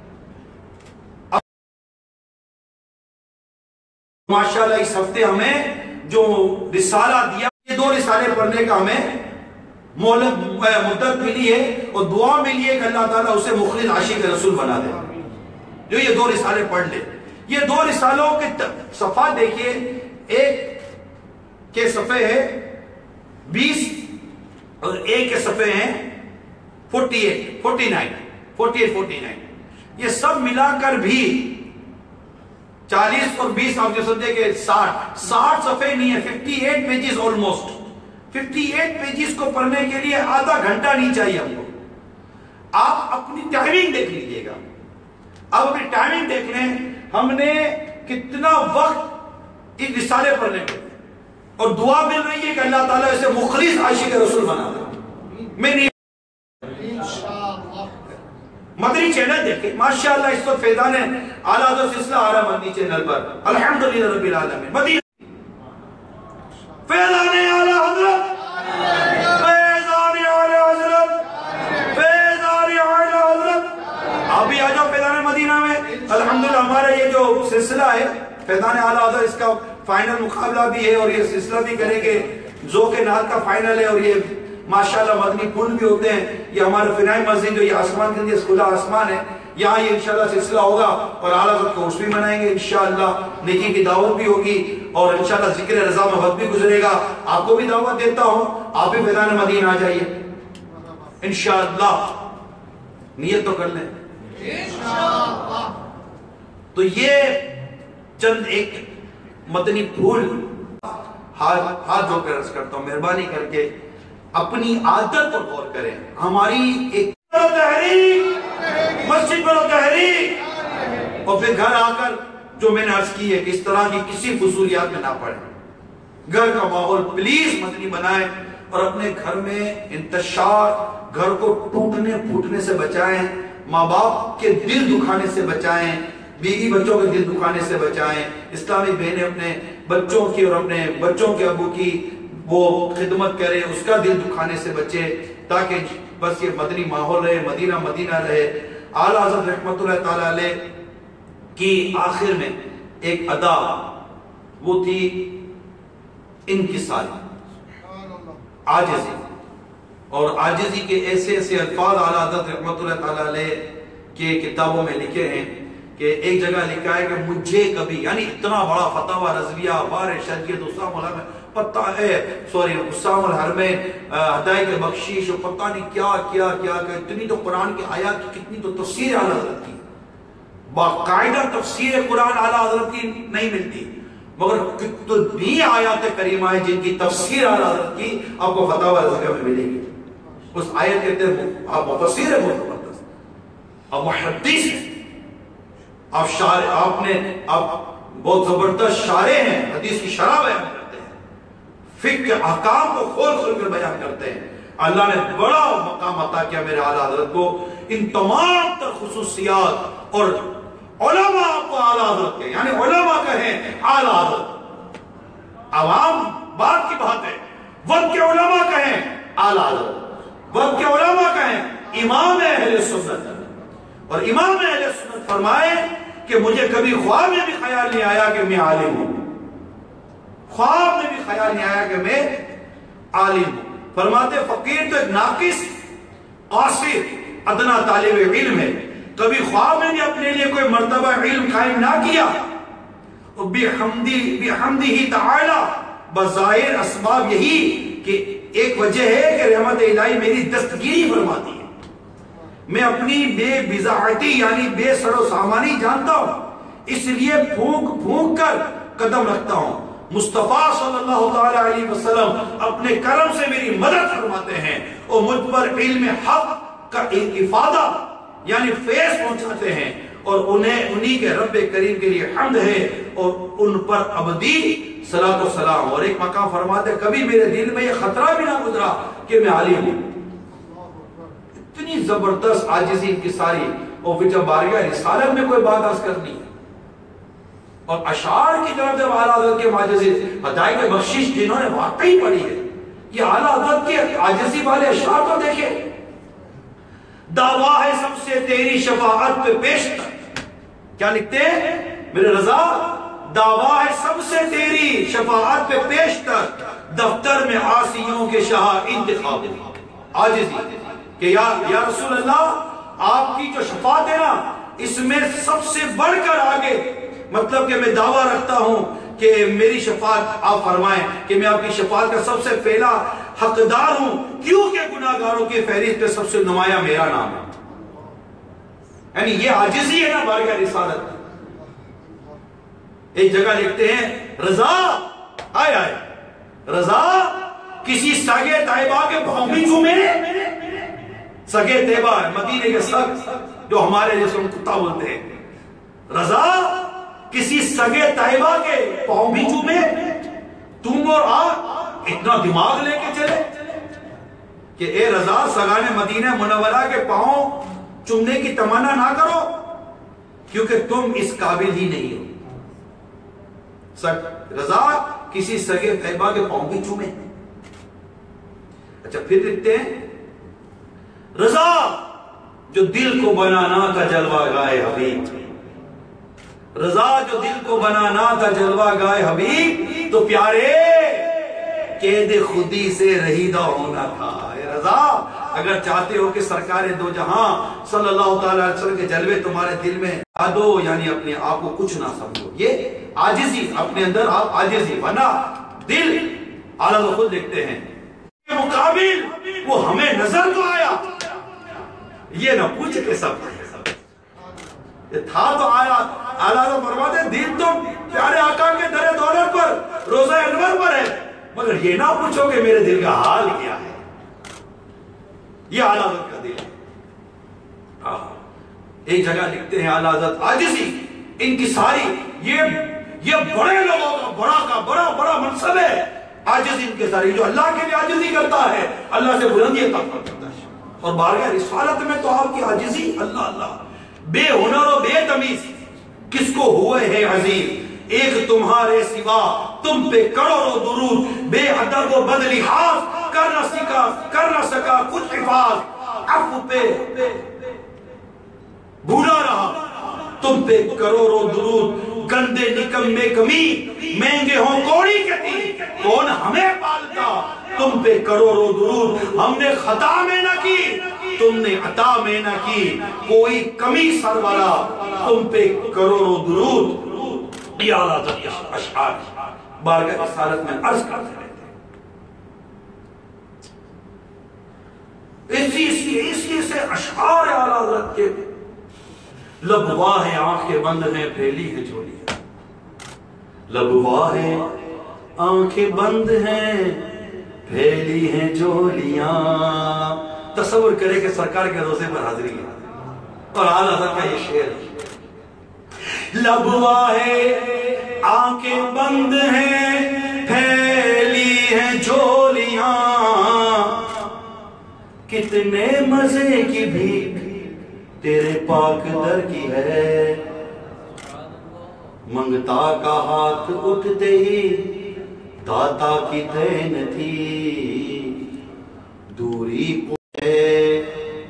ماشاءاللہ اس ہفتے ہمیں جو رسالہ دیا, یہ دو رسالے پڑھنے کا ہمیں مدت ملی ہے اور دعا ملی ہے کہ اللہ تعالیٰ اسے مخلص عاشق رسول بنا دے جو یہ دو رسالے پڑھ لے. یہ دو رسالوں کے صفحات دیکھیے, ایک کے صفحے ہے بیس اور ایک کے صفحے ہیں forty eight forty nine forty eight forty nine. یہ سب ملا کر بھی چالیس اور بیس آپ جو سمجھے کہ ساٹھ ساٹھ صفحے نہیں ہے, fifty eight pages almost. Fifty eight pages کو پڑھنے کے لیے آدھا گھنٹہ نہیں چاہیے ہم کو. آپ اپنی ٹائمنگ دیکھ لیجئے گا, آپ اپنی ٹائمنگ دیکھ لیں ہم نے کتنا وقت اس رسالے پڑھنے میں, اور دعا مل رہی ہے کہ اللہ تعالیٰ اسے مخلص عاشق رسول بنا دے. میں نہیں مدنی چینل دیکھیں ماشاءاللہ اس وقت فیضان اعلیٰ حضرت سلسلہ آ رہا مدنی چینل پر, الحمدللہ رب العالمین. مدنی فیضان اعلیٰ حضرت, فیضان اعلیٰ حضرت, فیضان اعلیٰ حضرت. آپ بھی آ جاؤ فیضان مدینہ میں. الحمدللہ ہمارا یہ جو سلسلہ ہے فیضان اعلیٰ حضرت, اس کا فائنل مقابلہ بھی ہے اور یہ سلسلہ بھی کریں گے. ذوق نعت کا فائنل ہے اور یہ ماشاءاللہ مدنی پھول بھی ہوتے ہیں. یہ ہمارا فنائی مسجد جو یہ آسمان کے اندر کھلا آسمان ہے, یہاں یہ انشاءاللہ سلسلہ ہوگا اور اعلیٰ حضرت کا عرس بھی منائیں گے انشاءاللہ. نیکی کی دعوت بھی ہوگی اور انشاءاللہ ذکر رضا محبت بھی گزرے گا. آپ کو بھی دعوت دیتا ہوں, آپ بھی فیضان مدینہ آ جائیے انشاءاللہ. نیت تو کر لیں انشاءاللہ. تو یہ چند ایک مدنی پھول ہاتھ ہاتھ دھو کر عرض کرتا ہوں, مہربانی کر کے اپنی عادت پر غور کریں. ہماری ایک تحریک مسجد پر تحریک, اور پھر گھر آ کر جو میں نے عرض کی ہے کہ اس طرح کی کسی فضولیات میں نہ پڑیں. گھر کا ماحول پلیز مدنی بنائیں اور اپنے گھر میں انتشار, گھر کو ٹوٹنے پھوٹنے سے بچائیں, ماں باپ کے دل دکھانے سے بچائیں, بیوی بچوں کے دل دکھانے سے بچائیں. اسلامی بہنیں اپنے بچوں کی اور اپنے بچوں کے ابو کی وہ خدمت کرے, اس کا دل دکھانے سے بچے, تاکہ بس یہ مدنی ماحول رہے, مدینہ مدینہ رہے. اعلیٰ حضرت رحمت اللہ تعالیٰ علیہ کی آخر میں ایک ادا وہ تھی انکساری, عاجزی, اور عاجزی کے ایسے ایسے الفاظ اعلیٰ حضرت رحمت اللہ تعالیٰ علیہ کے کتابوں میں لکھے ہیں کہ ایک جگہ لکھا ہے کہ مجھے کبھی, یعنی اتنا بڑا فتاوی رضویہ بار شریعت اسلام علماء میں پتہ ہے, سوری اسام الحرمین ہدایت بخشش اور پتہ نہیں کیا کیا کیا کہ اتنی تو قرآن کی آیات کی کتنی تو تفسیر اعلیٰ حضرت کی, باقاعدہ تفسیر قرآن اعلیٰ حضرت کی نہیں ملتی, مگر کتنی آیات کریمہ ہیں جن کی تفسیر اعلیٰ حضرت کی آپ کو فتاوی رضویہ میں ملے گی. اس آیت کہتے ہیں آپ مفسر ہیں, بہت آپ محدث ہیں, آپ شارع, آپ نے آپ بہت زبردست شارع ہیں, حدیث کی شرح بیان کرتے ہیں, فقہ کے احکام کو کھول کھول کر بیان کرتے ہیں. اللہ نے بڑا مقام عطا کیا میرے اعلیٰ حضرت کو. ان تمام تر خصوصیات اور علماء کو اعلیٰ حضرت کے, یعنی علماء کہیں اعلیٰ حضرت, عوام بات کی بات ہے, وقت کے علماء کہیں اعلیٰ حضرت, وقت کے علماء کہیں امام اہل سنت, اور امام اہل سنت فرمائے کہ مجھے کبھی خواب میں بھی خیال نہیں آیا کہ میں عالم ہوں, خواب میں بھی خیال نہیں آیا کہ میں عالم ہوں. فرماتے فقیر تو ایک ناقص قاصر ادنا طالب علم ہے, کبھی خواب میں بھی اپنے لیے کوئی مرتبہ علم قائم نہ کیا. بحمدہ تعالی, بظاہر اسباب یہی کہ ایک وجہ ہے کہ رحمت الہی میری دستگیری فرماتی ہے, میں اپنی بے بزاعتی یعنی بے سر و سامانی جانتا ہوں, اس لیے پھونک پھونک کر قدم رکھتا ہوں. مصطفیٰ صلی اللہ تعالی علیہ وسلم اپنے کرم سے میری مدد فرماتے ہیں اور مجھ پر علم حق کا افادہ یعنی فیض پہنچاتے ہیں, اور انہیں انہی کے رب کریم کے لیے حمد ہے اور ان پر ابدی صلاۃ و سلام. اور ایک مقام فرماتے کبھی میرے دل میں یہ خطرہ بھی نہ گزرا کہ میں عالم ہوں. اتنی زبردست عاجزی انکساری, اور پھر جب بارگاہ رسالت میں کوئی بات عرض کرنی ہے اور اشعار کی طرف جب اعلیٰ حضرت کے معجزے ہدایت بخشش جنہوں نے واقعی پڑھی ہے، یہ اعلیٰ حضرت کے عاجزی والے اشعار تو دیکھیں. دعویٰ ہے سب سے تیری شفاعت پہ پیشتر. کیا لکھتے ہیں؟ میرے رضا دعویٰ ہے سب سے تیری شفاعت پہ پیشتر، دفتر میں عاصیوں کے شاہ انتخاب. عاجزی کہ یا یا رسول اللہ آپ کی جو شفاعت ہے نا اس میں سب سے بڑھ کر آگے، مطلب کہ میں دعویٰ رکھتا ہوں کہ میری شفاعت آپ فرمائیں کہ میں آپ کی شفاعت کا سب سے پہلا حقدار ہوں، کیونکہ گناہگاروں کی فہرست پہ سب سے نمایاں میرا نام ہے. یعنی یہ عاجزی ہے نا بارگاہ رسالت. ایک جگہ لکھتے ہیں رضا آئے آئے رضا کسی سگے طیبہ کے پاؤں بھی چومے. سگے طیبہ مدینے کے سگ جو ہمارے جیسے ہم کتا بولتے ہیں. رضا کسی سگے طیبہ کے پاؤں بھی چومے. تم اور آپ اتنا دماغ لے کے چلے کہ اے رضا سگانے مدینہ منورہ کے پاؤں چومنے کی تمنا نہ کرو کیونکہ تم اس قابل ہی نہیں ہو. رضا کسی سگے طیبہ کے پاؤں بھی چومے. اچھا پھر لکھتے ہیں رضا جو دل کو بنانا تھا جلوہ گائے حبیب. رضا جو دل کو بنانا تھا جلوہ گائے حبیب تو پیارے قید خودی سے رہیدہ ہونا تھا. اے رضا اگر چاہتے ہو کہ سرکار دو جہاں صلی اللہ تعالی علیہ وسلم کے جلوے تمہارے دل میں آ دو، یعنی اپنے آپ کو کچھ نہ سمجھو. یہ عاجزی اپنے اندر آپ عاجزی، ورنہ دل اعلیٰ خود لکھتے ہیں مقابل وہ ہمیں نظر تو آیا یہ نہ پوچھ کے سب یہ تھا تو آیا. اعلیٰ فرماتے دل تو پیارے آقا کے در دولت پر روزہ انور پر ہے، مگر یہ نہ پوچھو کہ میرے دل کا حال کیا ہے. یہ اعلیٰ حضرت کا دل ہے. ایک جگہ لکھتے ہیں اعلیٰ حضرت عاجزی ان کی ساری یہ یہ بڑے لوگوں کا بڑا کا بڑا بڑا منصب ہے. عاجزی ان کے ساری جو اللہ کے لیے عاجزی کرتا ہے اللہ سے بلندی عطا کرتا ہے. اور بارگاہ رسالت میں تو آپ کی عاجزی اللہ اللہ بے ہنر و بے تمیز کس کو ہوئے ہے عزیز. ایک تمہارے سوا تم پہ کروڑوں درود، بے ادب و بد لحاظ کر نہ سکا کر نہ سکا کچھ حفاظ. عفو پہ بھولا رہا تم پہ کروڑوں درود، گندے نکم میں کمی مہنگے ہوں کوڑی کے تیر کون ہمیں پالتا. تم پہ کروڑوں درود ہم نے خطا میں نہ کی تم نے عطا میں نہ کی کوئی کمی سر والا. تم پہ کروڑوں درود. یا اللہ اشعار بارگاہ رسالت میں عرض کرتے رہتے ہیں. اسی اسی اسی سے اشعار اعلیٰ حضرت کے لب واہ ہیں آنکھیں بند ہیں پھیلی ہے جھولیاں. لب واہ ہیں آنکھیں بند ہیں پھیلی ہیں جھولیاں. تصور کرے کہ سرکار کے روزے پر حاضری ہے اور اعلیٰ حضرت کا یہ شعر ہے. لب واہ ہیں آنکھیں بند ہیں پھیلی ہیں جھولیاں. کتنے مزے کی بھی تیرے پاک در کی ہے. منگتا کا ہاتھ اٹھتے ہی داتا کی دین تھی. دوری کو ہے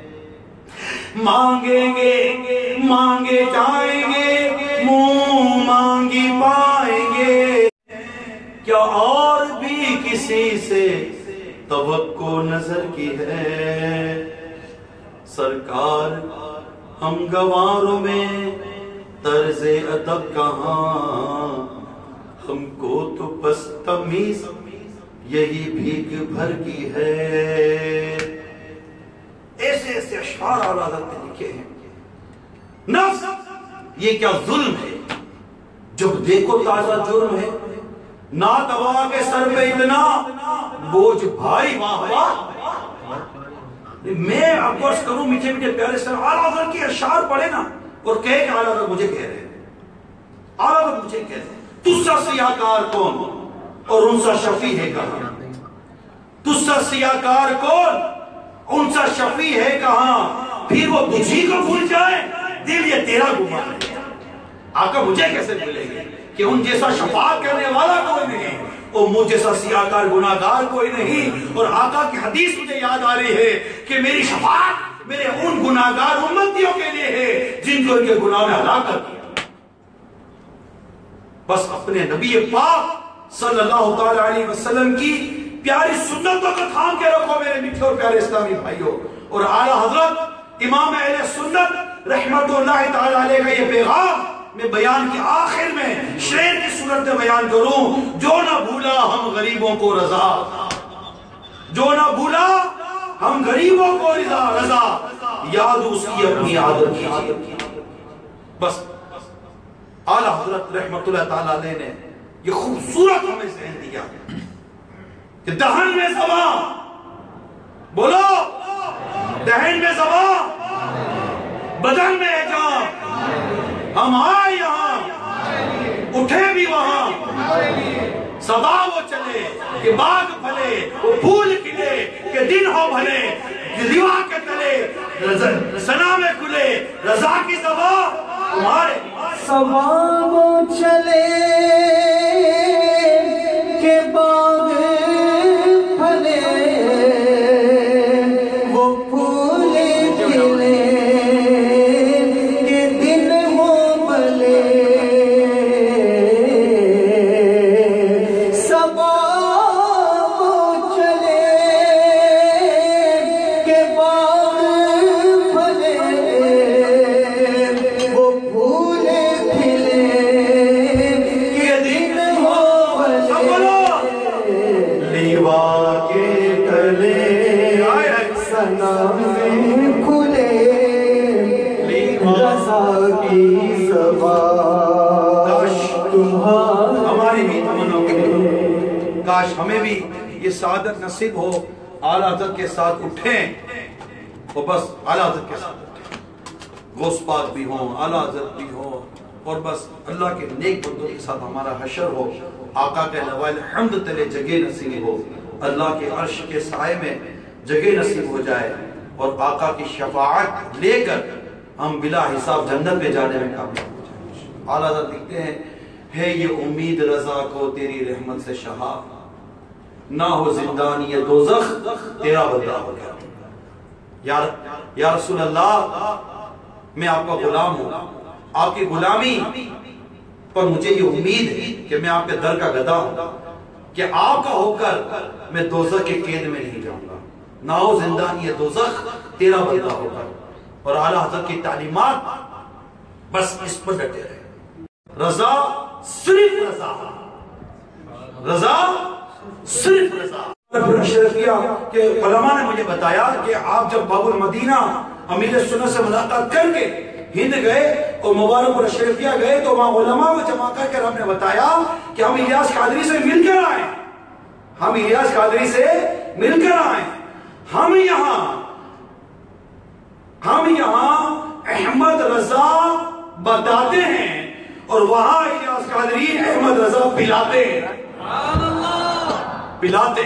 مانگیں گے مانگے جائیں گے منہ مانگی پائیں گے. کیا اور بھی کسی سے توقع نظر کی ہے. سرکار ہم گواروں میں طرز ادب کہاں ہم کو تو بس تمیز یہی بھیگ بھر کی ہے. ایسے ایسے اشعار اعلیٰ حضرت نے لکھے ہیں. نفس یہ کیا ظلم ہے جب دیکھو تازہ جرم ہے. ناتوا کے سر پہ اتنا بوجھ بھاری واہ واہ. میں آپ عرض کروں میٹھے میٹھے پیارے سر اعلیٰ حضرت کی اشعار پڑھے نا اور کہے کہ اعلیٰ حضرت مجھے کہہ رہے ہیں اعلیٰ حضرت مجھے کہہ رہے ہیں تجھسا سیاکار کون اور ان سا شفیع ہے کہاں. تجھسا سیاکار کون ان سا شفیع ہے کہاں. پھر وہ تجھی کو بھول جائے دل یہ تیرا گمان ہے. آقا مجھے کیسے بھولیں گے. کہ ان جیسا شفاعت کرنے والا کوئی نہیں، اور مجھ جیسا سیاکار گناہگار کوئی نہیں۔ اور آقا کی حدیث مجھے یاد آ رہی ہے کہ میری شفاعت میرے ان گناہگار امتیوں کے لیے ہے جن کو ان کے گناہوں نے ہلاک کر دیا۔ بس اپنے نبی پاک صلی اللہ تعالی علیہ وسلم کی پیاری سنتوں کو تھام کے رکھو میرے میٹھے اور پیارے اسلامی بھائیوں۔ اور اعلیٰ حضرت امام اہل سنت رحمت اللہ تعالی علیہ کا یہ پیغام میں بیان کی آخر میں شعر کی صورت میں بیان کروں، جو نہ بھولا ہم غریبوں کو رضا، جو نہ بھولا ہم غریبوں کو رضا رضا یاد اس کی اپنی عادت کی۔ بس اعلیٰ حضرت رحمت اللہ تعالی علیہ نے یہ خوبصورت ہمیں ذہن دیا کہ دہن میں زبان، بولو دہن میں زبان، بدن میں جان، ہم آئے یہاں اٹھے بھی وہاں، صدا وہ چلے کہ باغ پھلے، وہ پھول کھلے کہ دن ہو بھلے، ریوا کے تلے سنا میں کھلے رضا کی زبان تمہارے۔ صدا وہ چلے کہ باغ پھلے، وہ پھول کھلے کہ دن ہو بھلے، صدا وہ چلے کہ باغ پھلے، وہ پھول کھلے کہ دن ہو بھلے، لیوا کے تلے سنا میں کھلے رضا کی زبان تمہاری۔ ہماری بھی تمناؤں کے کاش ہمیں بھی یہ سعادت نصیب ہو، اعلیٰ حضرت کے ساتھ اٹھیں اور بس اعلیٰ حضرت کے ساتھ اٹھیں، غوث پاک بھی ہوں، اعلیٰ حضرت بھی ہوں، اور بس اللہ کے نیک بندوں کے ساتھ ہمارا حشر ہو، آقا کے لوائے الحمد تلے جگہ نصیب ہو، اللہ کے عرش کے سائے میں جگہ نصیب ہو جائے، اور آقا کی شفاعت لے کر ہم بلا حساب جنت میں جانے میں کامیاب ہو جائیں۔ اعلیٰ حضرت لکھتے ہیں، ہے یہ امید رضا کو تیری رحمت سے شہا، نہ ہو زندان یہ دوزخ تیرا بندہ ہو گیا۔ یا رسول اللہ، میں آپ کا غلام ہوں، آپ کی غلامی پر مجھے یہ امید ہے کہ میں آپ کے در کا گدا ہوں کہ آپ کا ہو کر میں دوزخ کے قید میں نہیں جاؤں گا، نہ ہو زندان یہ دوزخ تیرا بندہ ہو کر۔ اور اعلیٰ حضرت کی تعلیمات بس اس پر ڈٹے رہے، رضا صرف رضا، رضا صرف رضا۔ شرف کیا کہ علماء نے مجھے بتایا کہ آپ جب باب المدینہ امیر سنت سے ملاقات کر کے ہند گئے اور مبارک اور اشرفیہ گئے تو وہاں علماء کو جمع کر کے ہم نے بتایا کہ ہم الیاس قادری سے مل کر آئے، ہم الیاس قادری سے مل کر آئے، ہم یہاں ہم یہاں احمد رضا بتاتے ہیں اور وہاں الیاس قادری احمد رضا پلاتے ہیں، پلاتے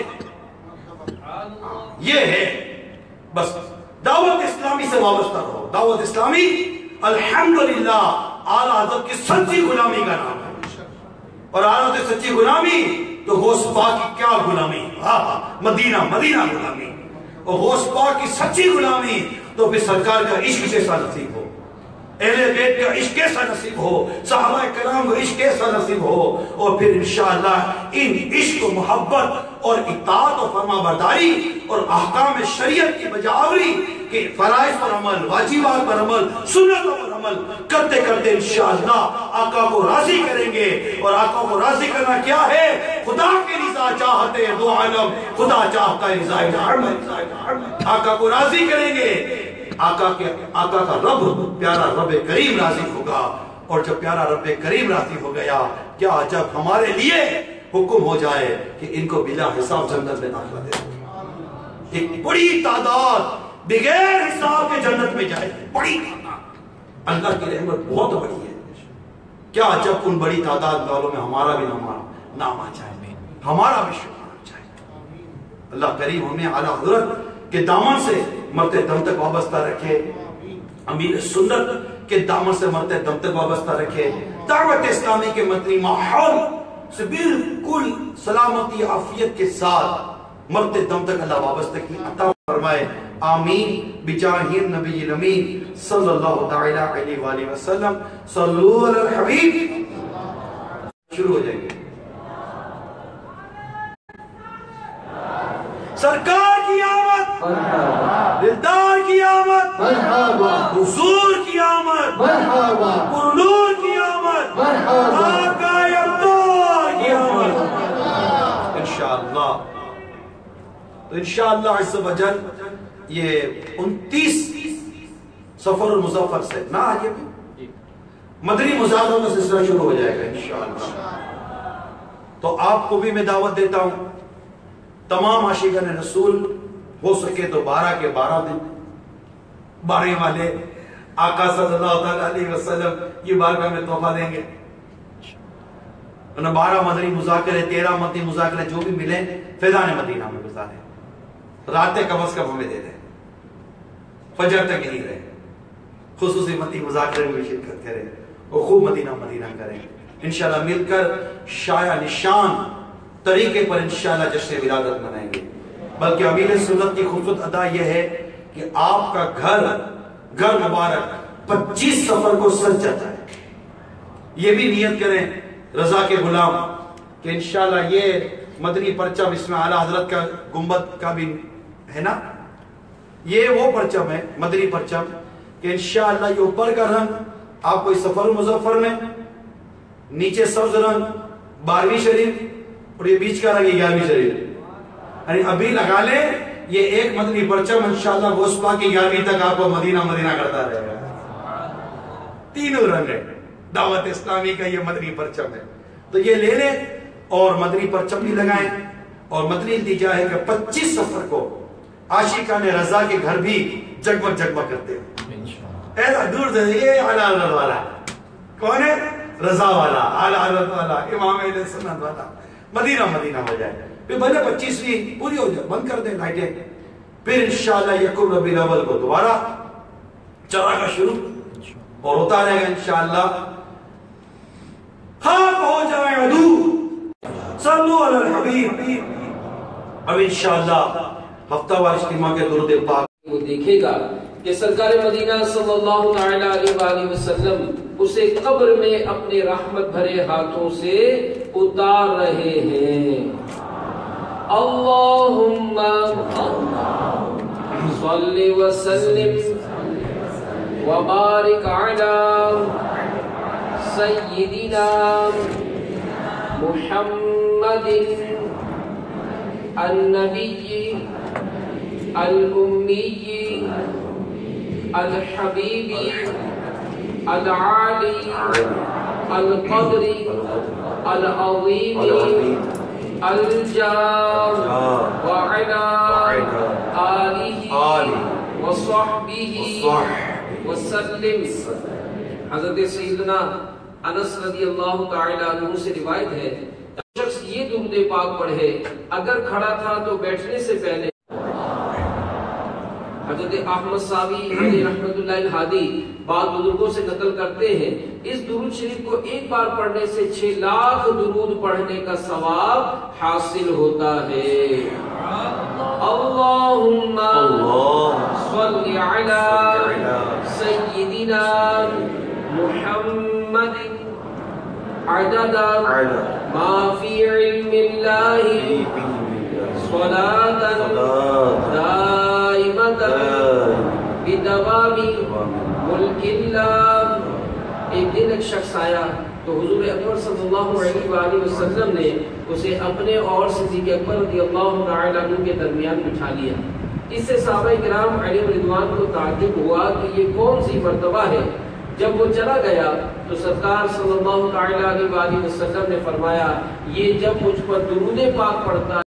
یہ ہے۔ بس دعوت اسلامی سے وابستہ رہو، دعوت اسلامی الحمدللہ اعلیٰ حضرت کی سچی غلامی کا نام ہے، اور اعلیٰ حضرت کی سچی غلامی تو غوث پاک کی کیا غلامی، مدینہ مدینہ غلامی، اور غوث پاک کی سچی غلامی تو پھر سرکار کا عشق کیسا نصیب ہو، اہل بیت کا عشق کیسا نصیب ہو، صحابہ کرام کا عشق کیسا نصیب ہو، اور پھر انشاءاللہ ان عشق و محبت اور اطاعت و فرما برداری اور احکام شریعت کی بجاوری کہ فرائض پر عمل، واجبات پر عمل، سنتوں پر عمل کرتے کرتے انشاءاللہ آقا کو راضی کریں گے۔ اور آقا کو راضی کرنا کیا ہے؟ خدا کی رضا چاہتے دو عالم، خدا چاہتا ہے رضا الہی، آقا کو راضی کریں گے، آقا کے آقا کا رب پیارا رب کریم راضی ہوگا، اور جب پیارا رب کریم راضی ہو گیا کیا جب ہمارے لیے حکم ہو جائے کہ ان کو بلا حساب جنت میں داخلہ دے، ایک بڑی تعداد بغیر حساب کے جنت میں جائے، بڑی تعداد، اللہ کی رحمت بہت بڑی ہے، کیا جب ان بڑی تعداد والوں میں ہمارا بھی نام آ جائے، ہمارا بھی شمار ہو جائے۔ اللہ کریم ہمیں اعلیٰ حضرت کے دامن سے مرتے دم تک وابستہ رکھے، امیر سنت کے دامن سے مرتے دم تک وابستہ رکھے، دعوت اسلامی کے مدنی ماحول سے بالکل سلامتی عافیت کے ساتھ مرتے دم تک اللہ وابستہ کی عطا فرمائے، آمین بجاہ النبی الامین صلی اللہ تعالی علیہ وآلہ وسلم۔ صلو علی الحبیب۔ شروع ہو جائیں گے۔ سرکار کی آمد، دلدار کی آمد، حضور کی آمد، پرنور کی آمد، آقا ابدار کی آمد انشاءاللہ۔ تو انشاءاللہ عز و جل یہ انتیس سفر المظفر سے نہ آگے بھی مدنی مزاحوں کا سلسلہ شروع ہو جائے گا انشاءاللہ۔ تو آپ کو بھی میں دعوت دیتا ہوں، تمام عاشقان رسول ہو سکے تو بارہ کے بارہ دن بارے والے آقا صلی اللہ علیہ وسلم یہ بارگاہ میں تحفہ دیں گے۔ انہیں بارہ مدنی مذاکرے، تیرہ مدنی مذاکرے جو بھی ملیں فیضان مدینہ میں گزاریں، راتیں کم از کم ہمیں دے دیں، فجر تک یہی رہے، خصوصی مدنی مذاکرے میں شرکت کریں اور خوب مدینہ مدینہ کریں، انشاءاللہ مل کر شایع نشان طریقے پر انشاءاللہ جشن ولادت منائیں گے۔ بلکہ امیر سنت کی خوبصورت ادا یہ ہے کہ آپ کا گھر گھر مبارک پچیس سفر کو سج جاتا ہے۔ یہ بھی نیت کریں رضا کے غلام کہ انشاءاللہ یہ مدنی پرچم، اس میں اعلیٰ حضرت کا گنبد کا بھی ہے نا، یہ وہ پرچم ہے مدنی پرچم کہ انشاءاللہ یہ اوپر کا رنگ آپ کو اس سفر مظفر میں، نیچے سبز رنگ بارہویں شریف اور یہ بیچ کا رنگ گیارہویں شریف، یعنی ابھی لگا لیں یہ ایک مدنی پرچم انشاءاللہ غوث پاک کی گیارہویں تک آپ کو مدینہ مدینہ کرتا رہے گا۔ تینوں رنگ ہے دعوت اسلامی کا، یہ مدنی پرچم ہے، تو یہ لے لیں اور مدنی پرچم بھی لگائیں۔ اور مدنی التجا ہے کہ پچیس سفر کو عاشقان رضا کے گھر بھی جگمگ جگمگ کرتے ہیں، ایسا دور سے یہ اعلیٰ حضرت والا کون ہے؟ رضا والا، اعلیٰ حضرت والا، امام اہل سنت والا، مدینہ مدینہ ہو جائے، پھر بھلے پچیسویں پوری ہو جائے، بند کر دیں لائٹیں، پھر انشاءاللہ یکم ربیع الاول کو دوبارہ چراغا شروع اور ہوتا رہے گا انشاءاللہ۔ خاک ہو جائے عدو، صلو علی الحبیب۔ اب انشاءاللہ ہفتہ وار اجتماع کے درود پاک وہ دیکھے گا کہ سرکار مدینہ صلی اللہ تعالی علیہ وآلہ وسلم اسے قبر میں اپنے رحمت بھرے ہاتھوں سے اتار رہے ہیں۔ اللہم صلی وسلم وبارک علی سیدنا محمد النبی الأمی الحبیب العالی القدر العظیم الجار وعلا آلہ وصحبہ وسلم۔ حضرت سیدنا انس رضی اللہ تعالی عنہ سے روایت ہے شخص یہ درود پاک پڑھے اگر کھڑا تھا تو بیٹھنے سے پہلے، حضرت احمد صاحبی علیہ رحمت اللہ الہادی بعض بزرگوں سے نقل کرتے ہیں اس درود شریف کو ایک بار پڑھنے سے چھ لاکھ درود پڑھنے کا ثواب حاصل ہوتا ہے۔ اللہم صلی علی سیدنا محمد عدد ما فی علم اللہ صلاة دائمة بدوام ملک اللہ۔ ایک دن ایک شخص آیا تو حضور اکبر صلی اللہ علیہ وآلہ وسلم نے اسے اپنے اور صدیق اکبر رضی اللہ تعالی عنہ کے درمیان بٹھا لیا۔ اس سے صحابہ کرام علیہ رضوان کو تعجب ہوا کہ یہ کون سی مرتبہ ہے۔ جب وہ چلا گیا تو سرکار صلی اللہ تعالی علیہ وآلہ وسلم نے فرمایا یہ جب مجھ پر درود پاک پڑھتا